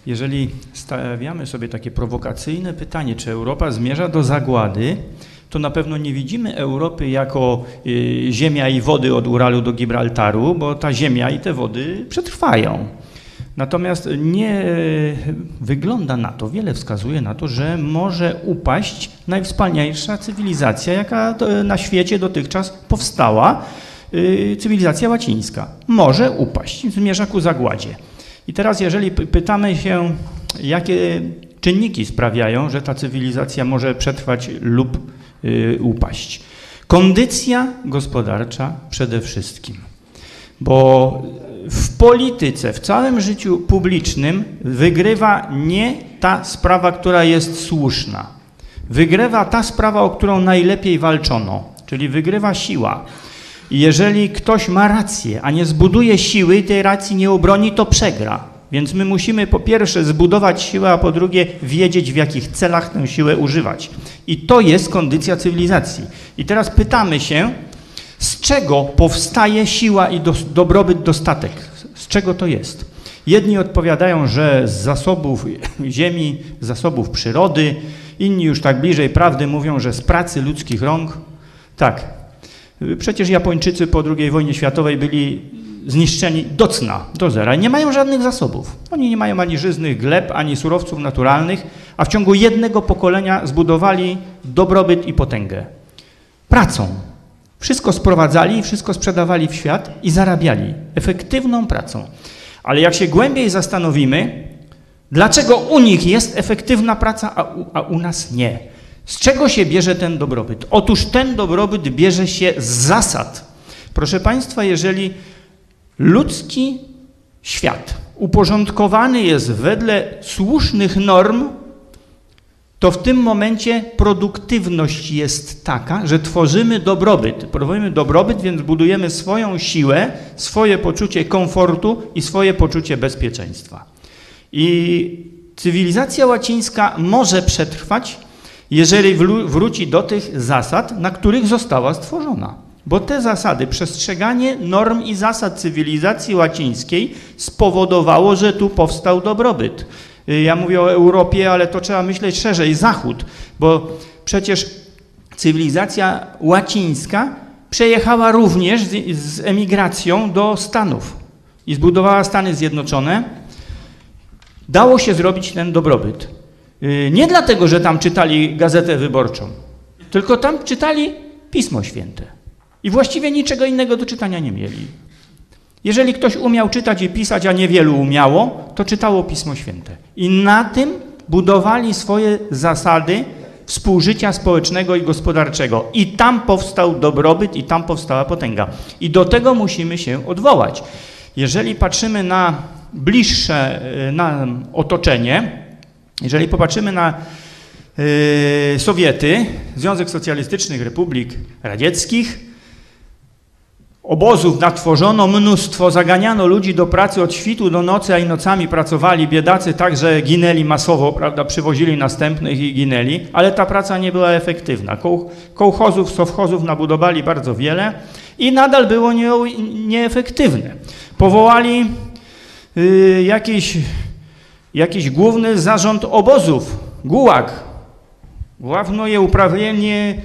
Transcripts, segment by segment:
jeżeli stawiamy sobie takie prowokacyjne pytanie, czy Europa zmierza do zagłady, to na pewno nie widzimy Europy jako ziemia i wody od Uralu do Gibraltaru, bo ta ziemia i te wody przetrwają. Natomiast nie wygląda na to, wiele wskazuje na to, że może upaść najwspanialsza cywilizacja, jaka na świecie dotychczas powstała, cywilizacja łacińska. Może upaść, zmierza ku zagładzie. I teraz jeżeli pytamy się, jakie czynniki sprawiają, że ta cywilizacja może przetrwać lub upaść. Kondycja gospodarcza przede wszystkim, bo w polityce, w całym życiu publicznym wygrywa nie ta sprawa, która jest słuszna. Wygrywa ta sprawa, o którą najlepiej walczono, czyli wygrywa siła. I jeżeli ktoś ma rację, a nie zbuduje siły i tej racji nie obroni, to przegra. Więc my musimy po pierwsze zbudować siłę, a po drugie wiedzieć, w jakich celach tę siłę używać. I to jest kondycja cywilizacji. I teraz pytamy się, z czego powstaje siła i dobrobyt, dostatek? Z czego to jest? Jedni odpowiadają, że z zasobów ziemi, z zasobów przyrody, inni już tak bliżej prawdy mówią, że z pracy ludzkich rąk. Tak, przecież Japończycy po II wojnie światowej byli zniszczeni do cna, do zera. Nie mają żadnych zasobów. Oni nie mają ani żyznych gleb, ani surowców naturalnych, a w ciągu jednego pokolenia zbudowali dobrobyt i potęgę. Pracą. Wszystko sprowadzali, wszystko sprzedawali w świat i zarabiali efektywną pracą. Ale jak się głębiej zastanowimy, dlaczego u nich jest efektywna praca, a u nas nie? Z czego się bierze ten dobrobyt? Otóż ten dobrobyt bierze się z zasad. Proszę Państwa, jeżeli ludzki świat uporządkowany jest wedle słusznych norm, to w tym momencie produktywność jest taka, że tworzymy dobrobyt, więc budujemy swoją siłę, swoje poczucie komfortu i swoje poczucie bezpieczeństwa. I cywilizacja łacińska może przetrwać, jeżeli wróci do tych zasad, na których została stworzona. Bo te zasady, przestrzeganie norm i zasad cywilizacji łacińskiej spowodowało, że tu powstał dobrobyt. Ja mówię o Europie, ale to trzeba myśleć szerzej, Zachód, bo przecież cywilizacja łacińska przejechała również z emigracją do Stanów i zbudowała Stany Zjednoczone. Dało się zrobić ten dobrobyt. Nie dlatego, że tam czytali Gazetę Wyborczą, tylko tam czytali Pismo Święte i właściwie niczego innego do czytania nie mieli. Jeżeli ktoś umiał czytać i pisać, a niewielu umiało, to czytało Pismo Święte. I na tym budowali swoje zasady współżycia społecznego i gospodarczego. I tam powstał dobrobyt, i tam powstała potęga. I do tego musimy się odwołać. Jeżeli patrzymy na bliższe nam otoczenie, jeżeli popatrzymy na Sowiety, Związek Socjalistycznych Republik Radzieckich, obozów natworzono mnóstwo, zaganiano ludzi do pracy od świtu do nocy, a i nocami pracowali biedacy, tak że ginęli masowo, prawda, przywozili następnych i ginęli, ale ta praca nie była efektywna. Kołchozów, sowchozów nabudowali bardzo wiele i nadal było nieefektywne. Powołali jakiś główny zarząd obozów, gułag, główne uprawienie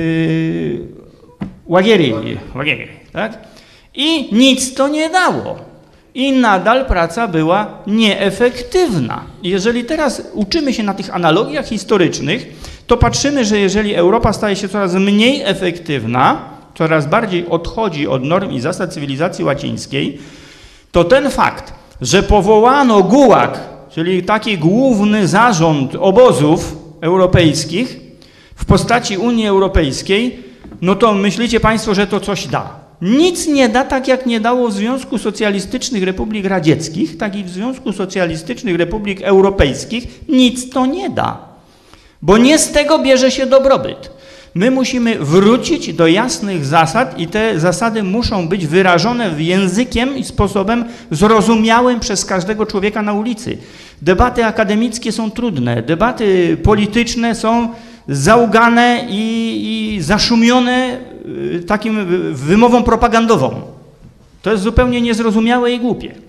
łagiery, tak? I nic to nie dało. I nadal praca była nieefektywna. Jeżeli teraz uczymy się na tych analogiach historycznych, to patrzymy, że jeżeli Europa staje się coraz mniej efektywna, coraz bardziej odchodzi od norm i zasad cywilizacji łacińskiej, to ten fakt, że powołano gułag, czyli taki główny zarząd obozów europejskich w postaci Unii Europejskiej, no to myślicie Państwo, że to coś da. Nic nie da, tak jak nie dało w Związku Socjalistycznych Republik Radzieckich, tak i w Związku Socjalistycznych Republik Europejskich nic to nie da. Bo nie z tego bierze się dobrobyt. My musimy wrócić do jasnych zasad i te zasady muszą być wyrażone językiem i sposobem zrozumiałym przez każdego człowieka na ulicy. Debaty akademickie są trudne, debaty polityczne są załgane i zaszumione takim wymową propagandową. To jest zupełnie niezrozumiałe i głupie.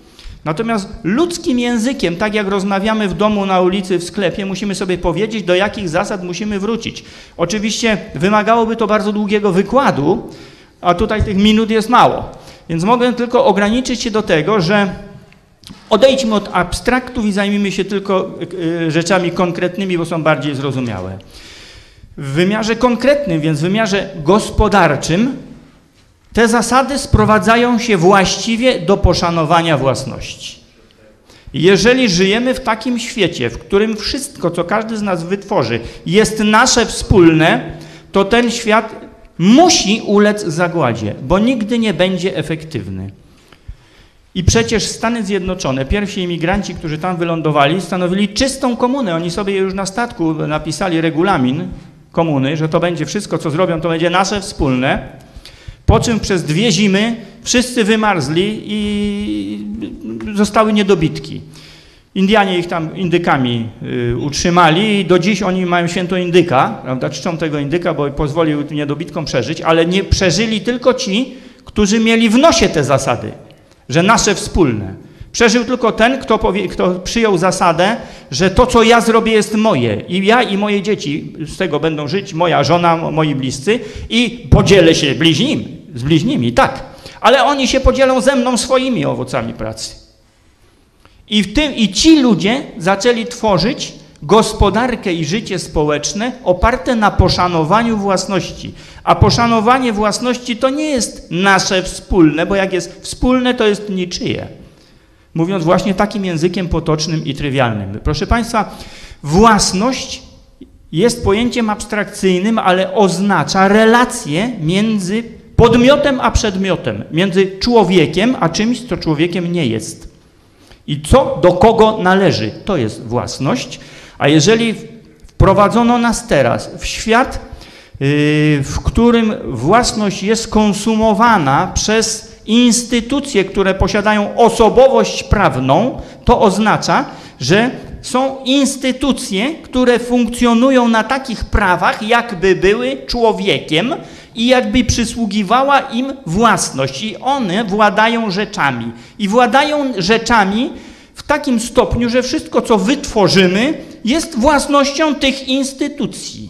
Natomiast ludzkim językiem, tak jak rozmawiamy w domu, na ulicy, w sklepie, musimy sobie powiedzieć, do jakich zasad musimy wrócić. Oczywiście wymagałoby to bardzo długiego wykładu, a tutaj tych minut jest mało. Więc mogę tylko ograniczyć się do tego, że odejdźmy od abstraktów i zajmijmy się tylko rzeczami konkretnymi, bo są bardziej zrozumiałe. W wymiarze konkretnym, więc w wymiarze gospodarczym, te zasady sprowadzają się właściwie do poszanowania własności. Jeżeli żyjemy w takim świecie, w którym wszystko, co każdy z nas wytworzy, jest nasze wspólne, to ten świat musi ulec zagładzie, bo nigdy nie będzie efektywny. I przecież Stany Zjednoczone, pierwsi imigranci, którzy tam wylądowali, stanowili czystą komunę. Oni sobie już na statku napisali regulamin komuny, że to będzie wszystko, co zrobią, to będzie nasze wspólne. Po czym przez 2 zimy wszyscy wymarzli i zostały niedobitki. Indianie ich tam indykami utrzymali i do dziś oni mają święto indyka, prawda, czczą tego indyka, bo pozwolił niedobitkom przeżyć, ale nie przeżyli tylko ci, którzy mieli w nosie te zasady, że nasze wspólne. Przeżył tylko ten, kto przyjął zasadę, że to, co ja zrobię, jest moje i ja i moje dzieci z tego będą żyć, moja żona, moi bliscy i podzielę się z bliźnimi, tak. Ale oni się podzielą ze mną swoimi owocami pracy. I ci ludzie zaczęli tworzyć gospodarkę i życie społeczne oparte na poszanowaniu własności. A poszanowanie własności to nie jest nasze wspólne, bo jak jest wspólne, to jest niczyje. Mówiąc właśnie takim językiem potocznym i trywialnym. Proszę Państwa, własność jest pojęciem abstrakcyjnym, ale oznacza relację między podmiotem a przedmiotem, między człowiekiem a czymś, co człowiekiem nie jest. I co do kogo należy, to jest własność. A jeżeli wprowadzono nas teraz w świat, w którym własność jest konsumowana przez instytucje, które posiadają osobowość prawną, to oznacza, że są instytucje, które funkcjonują na takich prawach, jakby były człowiekiem i jakby przysługiwała im własność. I one władają rzeczami. I władają rzeczami w takim stopniu, że wszystko, co wytworzymy, jest własnością tych instytucji.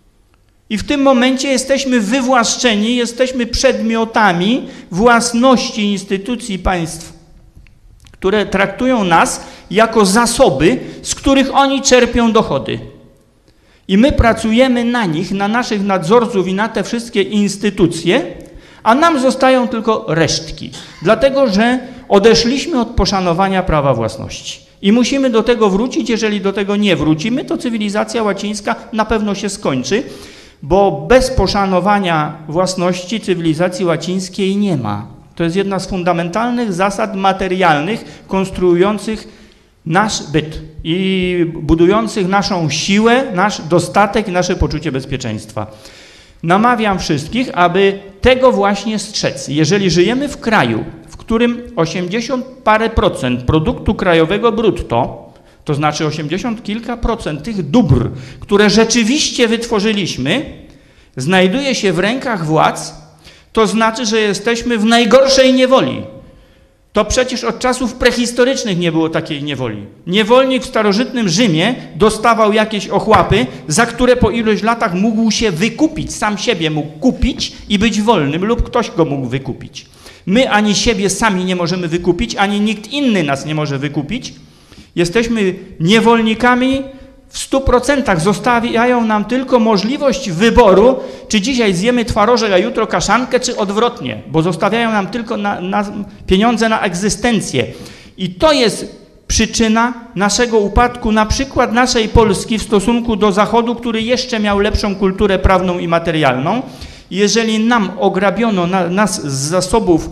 I w tym momencie jesteśmy wywłaszczeni, jesteśmy przedmiotami własności instytucji państw, które traktują nas jako zasoby, z których oni czerpią dochody. I my pracujemy na nich, na naszych nadzorców i na te wszystkie instytucje, a nam zostają tylko resztki. Dlatego, że odeszliśmy od poszanowania prawa własności. I musimy do tego wrócić. Jeżeli do tego nie wrócimy, to cywilizacja łacińska na pewno się skończy, bo bez poszanowania własności cywilizacji łacińskiej nie ma. To jest jedna z fundamentalnych zasad materialnych konstruujących nasz byt i budujących naszą siłę, nasz dostatek i nasze poczucie bezpieczeństwa. Namawiam wszystkich, aby tego właśnie strzec. Jeżeli żyjemy w kraju, w którym 80 parę procent produktu krajowego brutto, to znaczy 80 kilka procent tych dóbr, które rzeczywiście wytworzyliśmy, znajduje się w rękach władz, to znaczy, że jesteśmy w najgorszej niewoli. To przecież od czasów prehistorycznych nie było takiej niewoli. Niewolnik w starożytnym Rzymie dostawał jakieś ochłapy, za które po iluś latach mógł się wykupić, sam siebie mógł kupić i być wolnym lub ktoś go mógł wykupić. My ani siebie sami nie możemy wykupić, ani nikt inny nas nie może wykupić. Jesteśmy niewolnikami w 100%. Zostawiają nam tylko możliwość wyboru, czy dzisiaj zjemy twarożek, a jutro kaszankę, czy odwrotnie, bo zostawiają nam tylko pieniądze na egzystencję. I to jest przyczyna naszego upadku, na przykład naszej Polski w stosunku do Zachodu, który jeszcze miał lepszą kulturę prawną i materialną. Jeżeli nam ograbiono nas z zasobów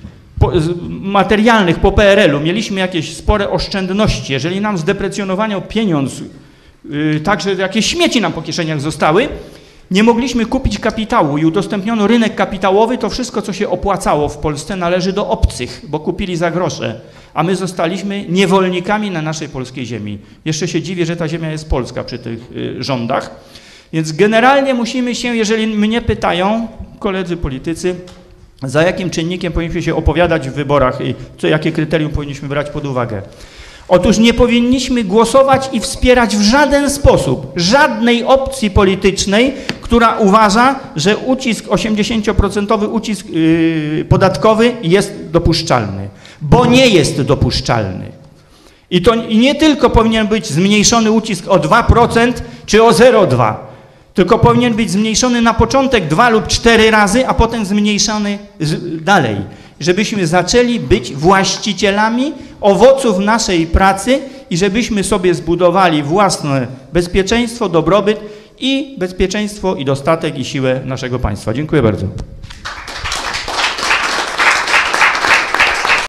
materialnych po PRL-u, mieliśmy jakieś spore oszczędności, jeżeli nam zdeprecjonowano pieniądz, także jakieś śmieci nam po kieszeniach zostały, nie mogliśmy kupić kapitału i udostępniono rynek kapitałowy, to wszystko, co się opłacało w Polsce, należy do obcych, bo kupili za grosze, a my zostaliśmy niewolnikami na naszej polskiej ziemi. Jeszcze się dziwię, że ta ziemia jest polska przy tych rządach. Więc generalnie musimy się, jeżeli mnie pytają, koledzy politycy, za jakim czynnikiem powinniśmy się opowiadać w wyborach i jakie kryterium powinniśmy brać pod uwagę. Otóż nie powinniśmy głosować i wspierać w żaden sposób żadnej opcji politycznej, która uważa, że ucisk 80% ucisk podatkowy jest dopuszczalny, bo nie jest dopuszczalny. I to nie tylko powinien być zmniejszony ucisk o 2% czy o 0,2%, tylko powinien być zmniejszony na początek 2 lub 4 razy, a potem zmniejszony dalej, żebyśmy zaczęli być właścicielami owoców naszej pracy i żebyśmy sobie zbudowali własne bezpieczeństwo, dobrobyt i bezpieczeństwo i dostatek i siłę naszego państwa. Dziękuję bardzo.